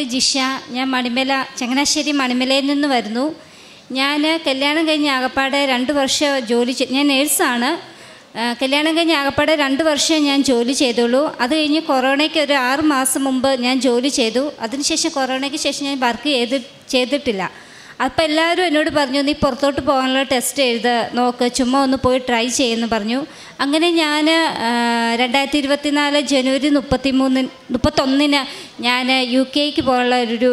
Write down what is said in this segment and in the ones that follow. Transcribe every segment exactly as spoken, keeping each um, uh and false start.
ജിഷ. ഞാൻ മണിമല, ചങ്ങനാശ്ശേരി മണിമലയിൽ നിന്ന് വരുന്നു. ഞാൻ കല്യാണം കഴിഞ്ഞ് ആകപ്പാടെ രണ്ട് വർഷം ജോലി ചെയ്തു. ഞാൻ നേഴ്സാണ്. കല്യാണം കഴിഞ്ഞ് ആകപ്പാടെ രണ്ട് വർഷം ഞാൻ ജോലി ചെയ്തുള്ളൂ. അത് കഴിഞ്ഞ് കൊറോണയ്ക്ക് ഒരു ആറ് മാസം മുമ്പ് ഞാൻ ജോലി ചെയ്തു. അതിനുശേഷം കൊറോണയ്ക്ക് ശേഷം ഞാൻ വർക്ക് ചെയ്ത് ചെയ്തിട്ടില്ല. അപ്പോൾ എല്ലാവരും എന്നോട് പറഞ്ഞു, നീ പുറത്തോട്ട് പോകാനുള്ള ടെസ്റ്റ് എഴുത് നോക്ക്, ചുമ്മാ ഒന്ന് പോയി ട്രൈ ചെയ്യുമെന്ന് പറഞ്ഞു. അങ്ങനെ ഞാൻ രണ്ടായിരത്തി ഇരുപത്തി നാല് ജനുവരി മുപ്പത്തി മൂന്നിന് മുപ്പത്തൊന്നിന് ഞാൻ യു കെക്ക് പോകാനുള്ള ഒരു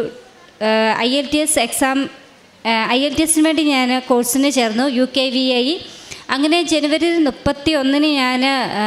I L T S exam I L T എസിന് വേണ്ടി ഞാൻ കോഴ്സിന് ചേർന്നു, യു കെ വി ഐ. അങ്ങനെ ജനുവരി മുപ്പത്തി ഒന്നിന് ഞാൻ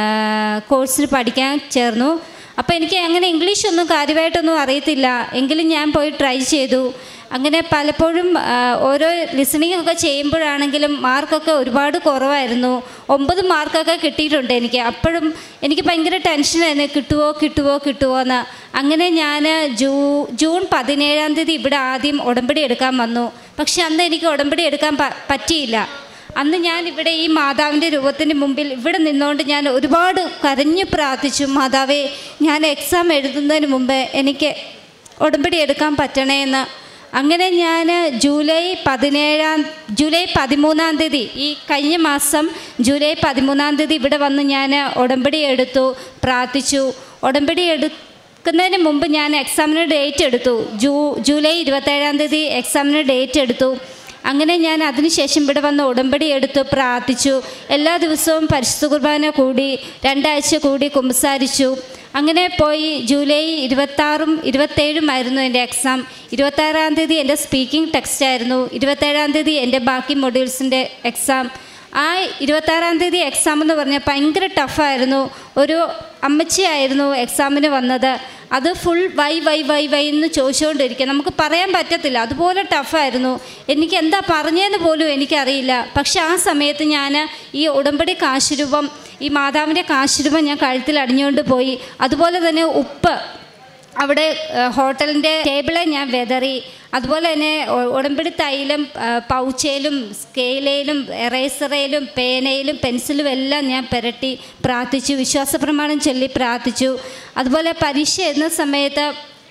കോഴ്സിന് പഠിക്കാൻ ചേർന്നു. അപ്പോൾ എനിക്ക് അങ്ങനെ ഇംഗ്ലീഷൊന്നും കാര്യമായിട്ടൊന്നും അറിയത്തില്ല, എങ്കിലും ഞാൻ പോയി ട്രൈ ചെയ്തു. അങ്ങനെ പലപ്പോഴും ഓരോ ലിസണിങ് ഒക്കെ ചെയ്യുമ്പോഴാണെങ്കിലും മാർക്കൊക്കെ ഒരുപാട് കുറവായിരുന്നു. ഒമ്പത് മാർക്കൊക്കെ കിട്ടിയിട്ടുണ്ട് എനിക്ക്. അപ്പോഴും എനിക്ക് ഭയങ്കര ടെൻഷനായിരുന്നു, കിട്ടുമോ കിട്ടുമോ കിട്ടുമോ എന്ന്. അങ്ങനെ ഞാൻ ജൂ ജൂൺ പതിനേഴാം തീയതി ഇവിടെ ആദ്യം ഉടമ്പടി എടുക്കാൻ വന്നു. പക്ഷെ അന്ന് എനിക്ക് ഉടമ്പടി എടുക്കാൻ പ പറ്റിയില്ല അന്ന് ഞാൻ ഇവിടെ ഈ മാതാവിൻ്റെ രൂപത്തിന് മുമ്പിൽ ഇവിടെ നിന്നുകൊണ്ട് ഞാൻ ഒരുപാട് കരഞ്ഞു പ്രാർത്ഥിച്ചു, മാതാവേ, ഞാൻ എക്സാം എഴുതുന്നതിന് മുമ്പ് എനിക്ക് ഉടമ്പടി എടുക്കാൻ പറ്റണേ എന്ന്. അങ്ങനെ ഞാൻ ജൂലൈ പതിനേഴാം ജൂലൈ പതിമൂന്നാം തീയതി ഈ കഴിഞ്ഞ മാസം ജൂലൈ പതിമൂന്നാം തീയതി ഇവിടെ വന്ന് ഞാൻ ഉടമ്പടി എടുത്തു, പ്രാർത്ഥിച്ചു. ഉടമ്പടി എടുക്കുന്നതിന് മുമ്പ് ഞാൻ എക്സാമിന് ഡേറ്റ് എടുത്തു. ജൂ ജൂലൈ ഇരുപത്തേഴാം തീയതി എക്സാമിന് ഡേറ്റ് എടുത്തു. അങ്ങനെ ഞാൻ അതിനുശേഷം ഇവിടെ വന്ന് ഉടമ്പടി എടുത്തു, പ്രാർത്ഥിച്ചു. എല്ലാ ദിവസവും പരിശുദ്ധ കുർബാന കൂടി, രണ്ടാഴ്ച കൂടി കുമ്പസാരിച്ചു. അങ്ങനെ പോയി. ജൂലൈ ഇരുപത്താറും ഇരുപത്തേഴും ആയിരുന്നു എൻ്റെ എക്സാം. ഇരുപത്താറാം തീയതി എൻ്റെ സ്പീക്കിംഗ് ടെക്സ്റ്റ് ആയിരുന്നു. ഇരുപത്തേഴാം തീയതി എൻ്റെ ബാക്കി മൊഡ്യൂൾസിൻ്റെ എക്സാം. ആ ഇരുപത്താറാം തീയതി എക്സാം എന്ന് പറഞ്ഞാൽ ഭയങ്കര ടഫായിരുന്നു. ഒരു അമ്മച്ചിയായിരുന്നു എക്സാമിന് വന്നത്. അത് full why why why why എന്ന് ചോദിച്ചുകൊണ്ടിരിക്കുക, നമുക്ക് പറയാൻ പറ്റത്തില്ല, അതുപോലെ ടഫായിരുന്നു. എനിക്ക് എന്താ പറഞ്ഞതെന്ന് പോലും എനിക്കറിയില്ല. പക്ഷെ ആ സമയത്ത് ഞാൻ ഈ ഉടമ്പടി കാശുരൂപം, ഈ മാതാവിൻ്റെ കാശുരൂപം ഞാൻ കഴുത്തിൽ അണിഞ്ഞുകൊണ്ട് പോയി. അതുപോലെ തന്നെ ഉപ്പ് അവിടെ ഹോട്ടലിൻ്റെ ടേബിളെ ഞാൻ വെതറി. അതുപോലെ തന്നെ ഉടമ്പടി തൈലം പൗച്ചയിലും സ്കെയിലയിലും എറേസറയിലും പേനയിലും പെൻസിലും എല്ലാം ഞാൻ പുരട്ടി പ്രാർത്ഥിച്ചു, വിശ്വാസപ്രമാണം ചൊല്ലി പ്രാർത്ഥിച്ചു. അതുപോലെ പരീക്ഷ എഴുതുന്ന സമയത്ത്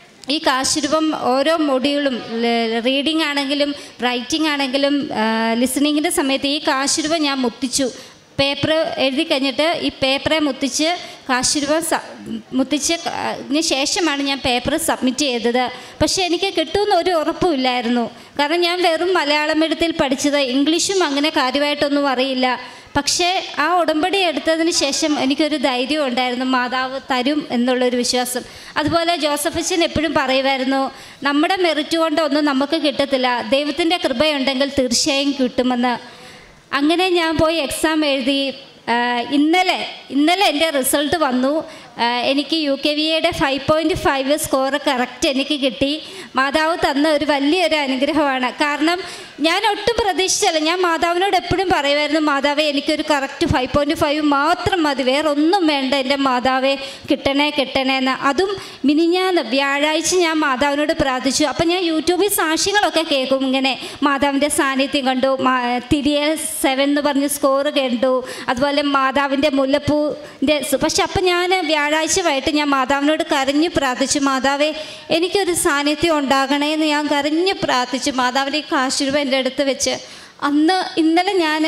ഈ കാശുരൂപം ഓരോ മൊഡ്യൂളും, റീഡിംഗ് ആണെങ്കിലും റൈറ്റിംഗ് ആണെങ്കിലും ലിസണിങ്ങിൻ്റെ സമയത്ത് ഈ കാശുരൂപം ഞാൻ മുത്തിച്ചു. പേപ്പർ എഴുതി കഴിഞ്ഞിട്ട് ഈ പേപ്പറെ മുത്തിച്ച് കാശുരൂപം സ മുത്തിച്ചതിന് ശേഷമാണ് ഞാൻ പേപ്പർ സബ്മിറ്റ് ചെയ്തത്. പക്ഷേ എനിക്ക് കിട്ടുമെന്ന് ഒരു ഉറപ്പുമില്ലായിരുന്നു. കാരണം ഞാൻ വെറും മലയാളം എഴുത്തിൽ പഠിച്ചത്, ഇംഗ്ലീഷും അങ്ങനെ കാര്യമായിട്ടൊന്നും അറിയില്ല. പക്ഷേ ആ ഉടമ്പടി എടുത്തതിന് ശേഷം എനിക്കൊരു ധൈര്യം ഉണ്ടായിരുന്നു, മാതാവ് തരും എന്നുള്ളൊരു വിശ്വാസം. അതുപോലെ ജോസഫ് അച്ഛൻ എപ്പോഴും പറയുമായിരുന്നു, നമ്മുടെ മെറിറ്റ് കൊണ്ടൊന്നും നമുക്ക് കിട്ടത്തില്ല, ദൈവത്തിൻ്റെ കൃപയുണ്ടെങ്കിൽ തീർച്ചയായും കിട്ടുമെന്ന്. അങ്ങനെ ഞാൻ പോയി എക്സാം എഴുതി. ഇന്നലെ ഇന്നലെ എൻ്റെ റിസൾട്ട് വന്നു. എനിക്ക് യു കെ വി എയുടെ five point five score correct എനിക്ക് കിട്ടി. മാതാവ് തന്ന ഒരു വലിയൊരു അനുഗ്രഹമാണ്. കാരണം ഞാൻ ഒട്ടും പ്രതീക്ഷിച്ചല്ല. ഞാൻ മാതാവിനോട് എപ്പോഴും പറയുമായിരുന്നു, മാതാവേ, എനിക്കൊരു കറക്റ്റ് ഫൈവ് പോയിൻറ്റ് ഫൈവ് മാത്രം മതി, വേറെ ഒന്നും വേണ്ട എൻ്റെ മാതാവേ, കിട്ടണേ കിട്ടണേ എന്ന്. അതും മിനിഞ്ഞാന്ന് വ്യാഴാഴ്ച ഞാൻ മാതാവിനോട് പ്രാർത്ഥിച്ചു. അപ്പം ഞാൻ യൂട്യൂബിൽ സാക്ഷ്യങ്ങളൊക്കെ കേൾക്കും, ഇങ്ങനെ മാതാവിൻ്റെ സാന്നിധ്യം കണ്ടു, തിരിയെ സെവൻ എന്ന് പറഞ്ഞ് സ്കോർ കണ്ടു, അതുപോലെ മാതാവിൻ്റെ മുല്ലപ്പൂവിൻ്റെ. പക്ഷെ അപ്പം ഞാൻ വ്യാഴാഴ്ച വൈകിട്ട് ഞാൻ മാതാവിനോട് കരഞ്ഞു പ്രാർത്ഥിച്ചു, മാതാവേ, എനിക്കൊരു സാന്നിധ്യം ഉണ്ടാകണേ എന്ന് ഞാൻ കരഞ്ഞു പ്രാർത്ഥിച്ചു. മാതാവിൻ്റെ കാശുരൂപം എൻ്റെ അടുത്ത് വെച്ച് അന്ന് ഇന്നലെ ഞാൻ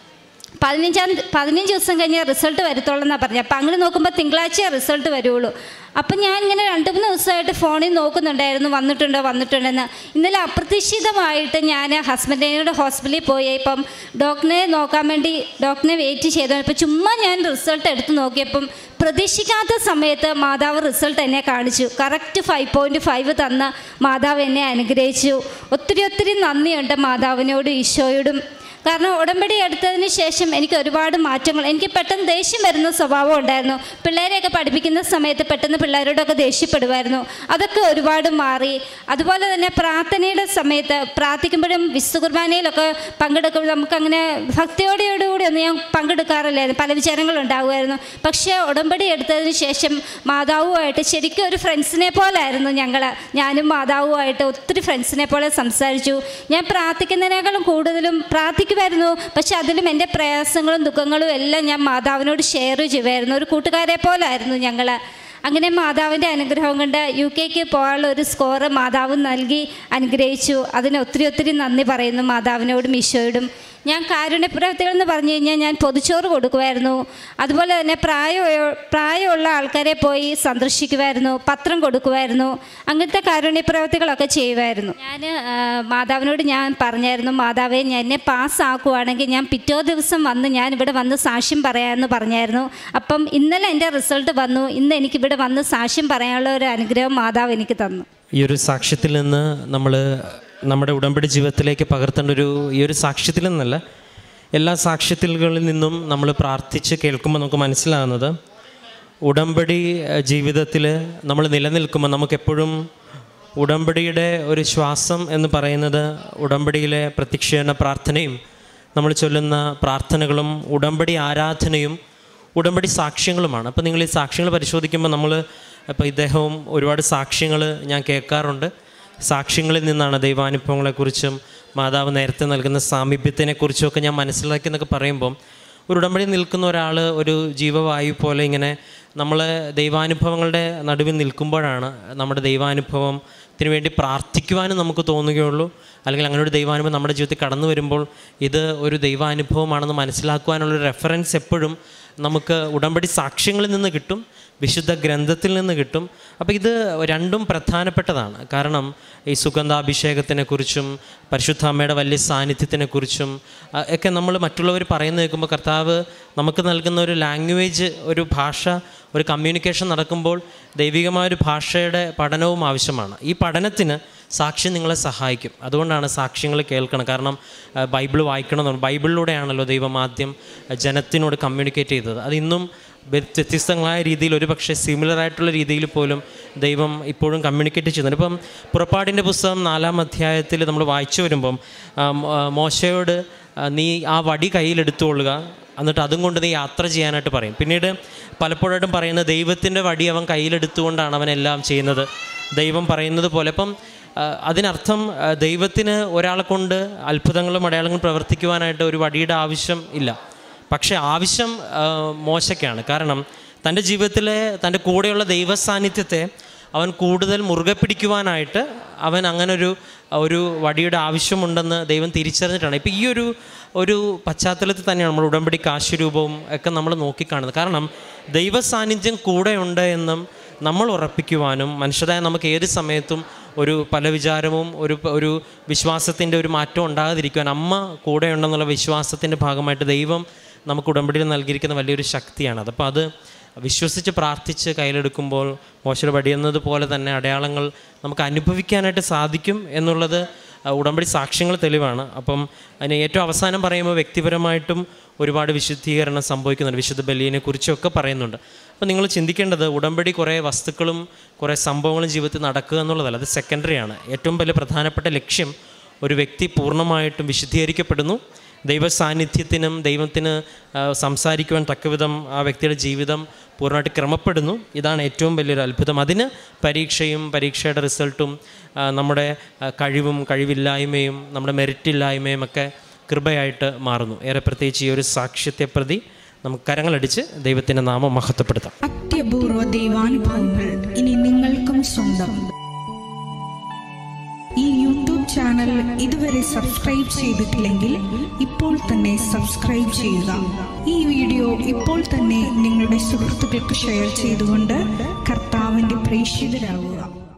പതിനഞ്ചാം പതിനഞ്ച് ദിവസം കഴിഞ്ഞാൽ റിസൾട്ട് വരത്തുള്ളൂ എന്നാണ് പറഞ്ഞത്. അപ്പം അങ്ങനെ നോക്കുമ്പോൾ തിങ്കളാഴ്ച റിസൾട്ട് വരുള്ളൂ. അപ്പം ഞാൻ ഇങ്ങനെ രണ്ട് മൂന്ന് ദിവസമായിട്ട് ഫോണിൽ നോക്കുന്നുണ്ടായിരുന്നു, വന്നിട്ടുണ്ടോ വന്നിട്ടുണ്ടെന്ന്. ഇന്നലെ അപ്രതീക്ഷിതമായിട്ട് ഞാൻ ഹസ്ബൻഡിനോട് ഹോസ്പിറ്റലിൽ പോയി. ഇപ്പം ഡോക്ടറെ നോക്കാൻ വേണ്ടി ഡോക്ടറെ വെയിറ്റ് ചെയ്തു. ഇപ്പം ചുമ്മാ ഞാൻ റിസൾട്ട് എടുത്ത് നോക്കിയപ്പം പ്രതീക്ഷിക്കാത്ത സമയത്ത് മാതാവ് റിസൾട്ട് എന്നെ കാണിച്ചു. കറക്റ്റ് ഫൈവ് പോയിൻറ്റ് ഫൈവ് തന്ന മാതാവ് എന്നെ അനുഗ്രഹിച്ചു. ഒത്തിരി ഒത്തിരി നന്ദിയുണ്ട് മാതാവിനോടും ഈശോയോടും. കാരണം ഉടമ്പടി എടുത്തതിന് ശേഷം എനിക്ക് ഒരുപാട് മാറ്റങ്ങൾ. എനിക്ക് പെട്ടെന്ന് ദേഷ്യം വരുന്ന സ്വഭാവം ഉണ്ടായിരുന്നു. പിള്ളേരെയൊക്കെ പഠിപ്പിക്കുന്ന സമയത്ത് പെട്ടെന്ന് പിള്ളേരോടൊക്കെ ദേഷ്യപ്പെടുമായിരുന്നു. അതൊക്കെ ഒരുപാട് മാറി. അതുപോലെ തന്നെ പ്രാർത്ഥനയുടെ സമയത്ത് പ്രാർത്ഥിക്കുമ്പോഴും വിശുദ്ധ കുർബാനയിലൊക്കെ പങ്കെടുക്കുമ്പോൾ നമുക്കങ്ങനെ ഭക്തിയോടെയോടുകൂടി ഒന്നും ഞാൻ പങ്കെടുക്കാറില്ലായിരുന്നു, പല വിചാരങ്ങളുണ്ടാകുമായിരുന്നു. പക്ഷേ ഉടമ്പടി എടുത്തതിന് ശേഷം മാതാവുമായിട്ട് ശരിക്കും ഒരു ഫ്രണ്ട്സിനെ പോലായിരുന്നു ഞങ്ങൾ. ഞാനും മാതാവുമായിട്ട് ഒത്തിരി ഫ്രണ്ട്സിനെ പോലെ സംസാരിച്ചു. ഞാൻ പ്രാർത്ഥിക്കുന്നതിനേക്കാളും കൂടുതലും പ്രാർത്ഥിക്കും ായിരുന്നു പക്ഷെ അതിലും എൻ്റെ പ്രയാസങ്ങളും ദുഃഖങ്ങളും എല്ലാം ഞാൻ മാതാവിനോട് ഷെയർ ചെയ്യുമായിരുന്നു. ഒരു കൂട്ടുകാരെ പോലായിരുന്നു ഞങ്ങൾ. അങ്ങനെ മാതാവിൻ്റെ അനുഗ്രഹം കൊണ്ട് യു കെക്ക് പോകാനുള്ള ഒരു സ്കോർ മാതാവ് നൽകി അനുഗ്രഹിച്ചു. അതിന് ഒത്തിരി ഒത്തിരി നന്ദി പറയുന്നു മാതാവിനോടും ഈശോയോടും. ഞാൻ കാരുണ്യപ്രവർത്തികളെന്ന് പറഞ്ഞു കഴിഞ്ഞാൽ ഞാൻ പൊതിച്ചോറ് കൊടുക്കുമായിരുന്നു. അതുപോലെ തന്നെ പ്രായ പ്രായമുള്ള ആൾക്കാരെ പോയി സന്ദർശിക്കുമായിരുന്നു, പത്രം കൊടുക്കുമായിരുന്നു. അങ്ങനത്തെ കാരുണ്യപ്രവർത്തികളൊക്കെ ചെയ്യുമായിരുന്നു. ഞാൻ മാതാവിനോട് ഞാൻ പറഞ്ഞായിരുന്നു, മാതാവേ ഞാൻ എന്നെ പാസ്സാക്കുവാണെങ്കിൽ ഞാൻ പിറ്റേ ദിവസം വന്ന് ഞാൻ ഇവിടെ വന്ന് സാക്ഷ്യം പറയാമെന്ന് പറഞ്ഞായിരുന്നു. അപ്പം ഇന്നലെ എൻ്റെ റിസൾട്ട് വന്നു. ഇന്ന് എനിക്കിവിടെ വന്ന് സാക്ഷ്യം പറയാനുള്ള ഒരു അനുഗ്രഹം മാതാവ് എനിക്ക് തന്നു. ഈ ഒരു സാക്ഷ്യത്തിൽ നിന്ന് നമ്മൾ നമ്മുടെ ഉടമ്പടി ജീവിതത്തിലേക്ക് പകർത്തേണ്ട ഒരു ഈ ഒരു സാക്ഷ്യത്തിൽ നിന്നല്ല, എല്ലാ സാക്ഷ്യത്തിലുകളിൽ നിന്നും നമ്മൾ പ്രാർത്ഥിച്ച് കേൾക്കുമ്പോൾ നമുക്ക് മനസ്സിലാകുന്നത്, ഉടമ്പടി ജീവിതത്തിൽ നമ്മൾ നിലനിൽക്കുമ്പോൾ നമുക്കെപ്പോഴും ഉടമ്പടിയുടെ ഒരു ശ്വാസം എന്ന് പറയുന്നത് ഉടമ്പടിയിലെ പ്രത്യക്ഷീകരണ പ്രാർത്ഥനയും നമ്മൾ ചൊല്ലുന്ന പ്രാർത്ഥനകളും ഉടമ്പടി ആരാധനയും ഉടമ്പടി സാക്ഷ്യങ്ങളുമാണ്. അപ്പോൾ നിങ്ങൾ ഈ സാക്ഷ്യങ്ങൾ പരിശോധിക്കുമ്പോൾ നമ്മൾ ഇപ്പോൾ ഇദ്ദേഹവും ഒരുപാട് സാക്ഷ്യങ്ങൾ ഞാൻ കേൾക്കാറുണ്ട്. സാക്ഷ്യങ്ങളിൽ നിന്നാണ് ദൈവാനുഭവങ്ങളെക്കുറിച്ചും മാതാവ് നേരത്തെ നൽകുന്ന സാമീപ്യത്തിനെക്കുറിച്ചുമൊക്കെ ഞാൻ മനസ്സിലാക്കിയെന്നൊക്കെ പറയുമ്പം ഒരു ഉടമ്പടി നിൽക്കുന്ന ഒരാൾ ഒരു ജീവവായു പോലെ ഇങ്ങനെ നമ്മൾ ദൈവാനുഭവങ്ങളുടെ നടുവിൽ നിൽക്കുമ്പോഴാണ് നമ്മുടെ ദൈവാനുഭവത്തിന് വേണ്ടി പ്രാർത്ഥിക്കുവാനും നമുക്ക് തോന്നുകയുള്ളൂ. അല്ലെങ്കിൽ അങ്ങനെ ഒരു ദൈവാനുഭവം നമ്മുടെ ജീവിതത്തിൽ കടന്നു വരുമ്പോൾ ഇത് ഒരു ദൈവാനുഭവമാണെന്ന് മനസ്സിലാക്കുവാനുള്ളൊരു റെഫറൻസ് എപ്പോഴും നമുക്ക് ഉടമ്പടി സാക്ഷ്യങ്ങളിൽ നിന്ന് കിട്ടും, വിശുദ്ധ ഗ്രന്ഥത്തിൽ നിന്ന് കിട്ടും. അപ്പോൾ ഇത് രണ്ടും പ്രധാനപ്പെട്ടതാണ്. കാരണം ഈ സുഗന്ധാഭിഷേകത്തിനെക്കുറിച്ചും പരിശുദ്ധ അമ്മയുടെ വലിയ സാന്നിധ്യത്തിനെക്കുറിച്ചും ഒക്കെ നമ്മൾ മറ്റുള്ളവർ പറയുന്നത് കേൾക്കുമ്പോൾ കർത്താവ് നമുക്ക് നൽകുന്ന ഒരു ലാംഗ്വേജ്, ഒരു ഭാഷ, ഒരു കമ്മ്യൂണിക്കേഷൻ നടക്കുമ്പോൾ ദൈവികമായൊരു ഭാഷയുടെ പഠനവും ആവശ്യമാണ്. ഈ പഠനത്തിന് സാക്ഷ്യം നിങ്ങളെ സഹായിക്കും. അതുകൊണ്ടാണ് സാക്ഷ്യങ്ങൾ കേൾക്കണം. കാരണം ബൈബിൾ വായിക്കണമെന്ന്, ബൈബിളിലൂടെയാണല്ലോ ദൈവം ആദ്യം ജനത്തിനോട് കമ്മ്യൂണിക്കേറ്റ് ചെയ്തത്. അതിന്നും വ്യത്യസ്തങ്ങളായ രീതിയിൽ, ഒരു പക്ഷേ സിമിലറായിട്ടുള്ള രീതിയിൽ പോലും ദൈവം ഇപ്പോഴും കമ്മ്യൂണിക്കേറ്റ് ചെയ്യുന്നുണ്ട്. ഇപ്പം പുറപ്പാടിൻ്റെ പുസ്തകം നാലാം അധ്യായത്തിൽ നമ്മൾ വായിച്ചു വരുമ്പം മോശയോട് നീ ആ വടി കയ്യിലെടുത്തുകൊള്ളുക, എന്നിട്ട് അതും കൊണ്ട് നീ യാത്ര ചെയ്യാനായിട്ട് പറയും. പിന്നീട് പലപ്പോഴായിട്ടും പറയുന്നത് ദൈവത്തിൻ്റെ വടി അവൻ കയ്യിലെടുത്തുകൊണ്ടാണ് അവനെല്ലാം ചെയ്യുന്നത്, ദൈവം പറയുന്നത് പോലെ. അപ്പം അതിനർത്ഥം ദൈവത്തിന് ഒരാളെ കൊണ്ട് അത്ഭുതങ്ങളും അടയാളങ്ങളും പ്രവർത്തിക്കുവാനായിട്ട് ഒരു വടിയുടെ ആവശ്യം ഇല്ല. പക്ഷേ ആവശ്യം മോശയ്ക്കാണ്. കാരണം തൻ്റെ ജീവിതത്തിലെ തൻ്റെ കൂടെയുള്ള ദൈവ സാന്നിധ്യത്തെ അവൻ കൂടുതൽ മുറുകെ പിടിക്കുവാനായിട്ട് അവൻ അങ്ങനൊരു ഒരു വടിയുടെ ആവശ്യമുണ്ടെന്ന് ദൈവം തിരിച്ചറിഞ്ഞിട്ടാണ്. ഇപ്പോൾ ഈ ഒരു ഒരു പശ്ചാത്തലത്തിൽ തന്നെയാണ് നമ്മൾ ഉടമ്പടി കാശുരൂപവും ഒക്കെ നമ്മൾ നോക്കിക്കാണുന്നത്. കാരണം ദൈവ സാന്നിധ്യം കൂടെയുണ്ട് എന്നും നമ്മൾ ഉറപ്പിക്കുവാനും മനുഷ്യരായ നമുക്ക് ഏത് സമയത്തും ഒരു പല വിചാരവും ഒരു ഒരു വിശ്വാസത്തിൻ്റെ ഒരു മാറ്റം ഉണ്ടാകാതിരിക്കുവാൻ അമ്മ കൂടെയുണ്ടെന്നുള്ള വിശ്വാസത്തിൻ്റെ ഭാഗമായിട്ട് ദൈവം നമുക്ക് ഉടമ്പടിയിൽ നൽകിയിരിക്കുന്ന വലിയൊരു ശക്തിയാണ്. അപ്പോൾ അത് വിശ്വസിച്ച് പ്രാർത്ഥിച്ച് കയ്യിലെടുക്കുമ്പോൾ മോശയുടെ വടിയെന്നത് പോലെ തന്നെ അടയാളങ്ങൾ നമുക്ക് അനുഭവിക്കാനായിട്ട് സാധിക്കും എന്നുള്ളത് ഉടമ്പടി സാക്ഷ്യങ്ങൾ തെളിവാണ്. അപ്പം അതിന് ഏറ്റവും അവസാനം പറയുമ്പോൾ വ്യക്തിപരമായിട്ടും ഒരുപാട് വിശുദ്ധീകരണം സംഭവിക്കുന്നുണ്ട്. വിശുദ്ധ ബലിയെ കുറിച്ചൊക്കെ പറയുന്നുണ്ട്. അപ്പോൾ നിങ്ങൾ ചിന്തിക്കേണ്ടത് ഉടമ്പടി കുറേ വസ്തുക്കളും കുറേ സംഭവങ്ങളും ജീവിതത്തിൽ നടക്കുക എന്നുള്ളതല്ല, അത് സെക്കൻഡറിയാണ്. ഏറ്റവും വലിയ പ്രധാനപ്പെട്ട ലക്ഷ്യം ഒരു വ്യക്തി പൂർണ്ണമായിട്ടും വിശുദ്ധീകരിക്കപ്പെടുന്നു, ദൈവ സാന്നിധ്യത്തിനും ദൈവത്തിന് സംസാരിക്കുവാൻ തക്കവിധം ആ വ്യക്തിയുടെ ജീവിതം പൂർണ്ണമായിട്ട് ക്രമപ്പെടുന്നു. ഇതാണ് ഏറ്റവും വലിയൊരു അത്ഭുതം. അതിന് പരീക്ഷയും പരീക്ഷയുടെ റിസൾട്ടും നമ്മുടെ കഴിവും കഴിവില്ലായ്മയും നമ്മുടെ മെറിറ്റില്ലായ്മയും ഒക്കെ കൃപയായിട്ട് മാറുന്നു. ഏറെ പ്രത്യേകിച്ച് ഈ ഒരു സാക്ഷ്യത്തെ പ്രതി നമുക്ക് കരങ്ങളടിച്ച് ദൈവത്തിൻ്റെ നാമം മഹത്വപ്പെടുത്താം. അത്യപൂർവ ദൈവാനുഭവങ്ങൾ ഇനി നിങ്ങൾക്കും സ്വന്തം. ഈ യൂട്യൂബ് ചാനൽ ഇതുവരെ സബ്സ്ക്രൈബ് ചെയ്തിട്ടില്ലെങ്കിൽ ഇപ്പോൾ തന്നെ സബ്സ്ക്രൈബ് ചെയ്യുക. ഈ വീഡിയോ ഇപ്പോൾ തന്നെ നിങ്ങളുടെ സുഹൃത്തുക്കൾക്ക് ഷെയർ ചെയ്തുകൊണ്ട് കർത്താവിൻ്റെ പ്രേക്ഷിതരാകുക.